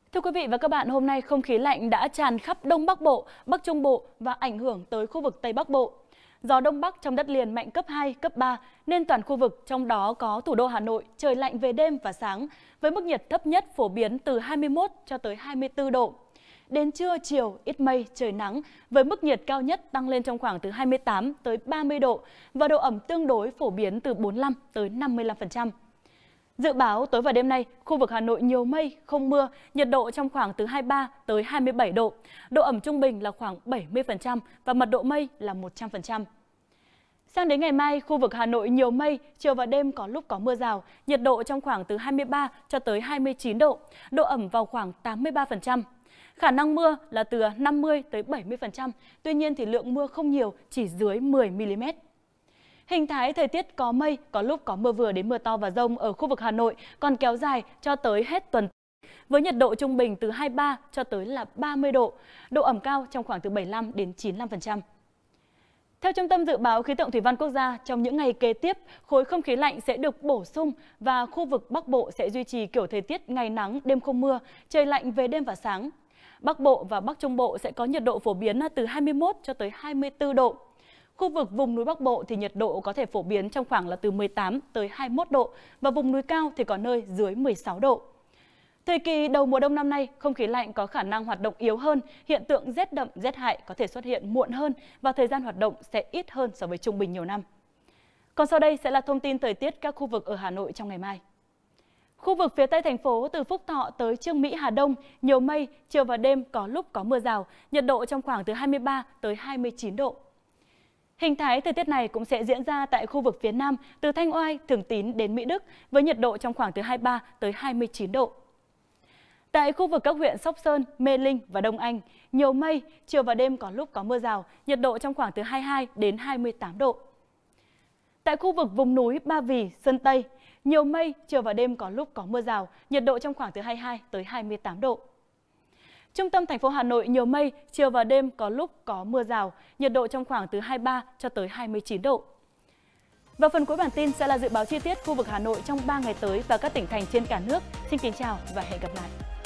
Thưa quý vị và các bạn, hôm nay không khí lạnh đã tràn khắp Đông Bắc Bộ, Bắc Trung Bộ và ảnh hưởng tới khu vực Tây Bắc Bộ. Gió Đông Bắc trong đất liền mạnh cấp 2, cấp 3 nên toàn khu vực trong đó có thủ đô Hà Nội trời lạnh về đêm và sáng với mức nhiệt thấp nhất phổ biến từ 21 cho tới 24 độ. Đến trưa chiều ít mây trời nắng với mức nhiệt cao nhất tăng lên trong khoảng từ 28 tới 30 độ và độ ẩm tương đối phổ biến từ 45 tới 55%. Dự báo tối và đêm nay, khu vực Hà Nội nhiều mây, không mưa, nhiệt độ trong khoảng từ 23 tới 27 độ. Độ ẩm trung bình là khoảng 70% và mật độ mây là 100%. Sang đến ngày mai, khu vực Hà Nội nhiều mây, chiều và đêm có lúc có mưa rào, nhiệt độ trong khoảng từ 23 cho tới 29 độ, độ ẩm vào khoảng 83%. Khả năng mưa là từ 50 tới 70%, tuy nhiên thì lượng mưa không nhiều, chỉ dưới 10 mm. Hình thái thời tiết có mây, có lúc có mưa vừa đến mưa to và dông ở khu vực Hà Nội còn kéo dài cho tới hết tuần, với nhiệt độ trung bình từ 23 cho tới là 30 độ, độ ẩm cao trong khoảng từ 75 đến 95%. Theo Trung tâm Dự báo Khí tượng Thủy văn Quốc gia, trong những ngày kế tiếp, khối không khí lạnh sẽ được bổ sung và khu vực Bắc Bộ sẽ duy trì kiểu thời tiết ngày nắng, đêm không mưa, trời lạnh về đêm và sáng. Bắc Bộ và Bắc Trung Bộ sẽ có nhiệt độ phổ biến từ 21 cho tới 24 độ. Khu vực vùng núi Bắc Bộ thì nhiệt độ có thể phổ biến trong khoảng là từ 18 tới 21 độ và vùng núi cao thì có nơi dưới 16 độ. Thời kỳ đầu mùa đông năm nay, không khí lạnh có khả năng hoạt động yếu hơn, hiện tượng rét đậm, rét hại có thể xuất hiện muộn hơn và thời gian hoạt động sẽ ít hơn so với trung bình nhiều năm. Còn sau đây sẽ là thông tin thời tiết các khu vực ở Hà Nội trong ngày mai. Khu vực phía Tây thành phố từ Phúc Thọ tới Chương Mỹ, Hà Đông, nhiều mây, chiều và đêm có lúc có mưa rào, nhiệt độ trong khoảng từ 23 tới 29 độ. Hình thái thời tiết này cũng sẽ diễn ra tại khu vực phía Nam từ Thanh Oai, Thường Tín đến Mỹ Đức với nhiệt độ trong khoảng từ 23 tới 29 độ. Tại khu vực các huyện Sóc Sơn, Mê Linh và Đông Anh, nhiều mây, chiều và đêm có lúc có mưa rào, nhiệt độ trong khoảng từ 22 đến 28 độ. Tại khu vực vùng núi Ba Vì, Sơn Tây, nhiều mây, chiều và đêm có lúc có mưa rào, nhiệt độ trong khoảng từ 22 tới 28 độ. Trung tâm thành phố Hà Nội nhiều mây, chiều và đêm có lúc có mưa rào, nhiệt độ trong khoảng từ 23 cho tới 29 độ. Và phần cuối bản tin sẽ là dự báo chi tiết khu vực Hà Nội trong 3 ngày tới và các tỉnh thành trên cả nước. Xin kính chào và hẹn gặp lại.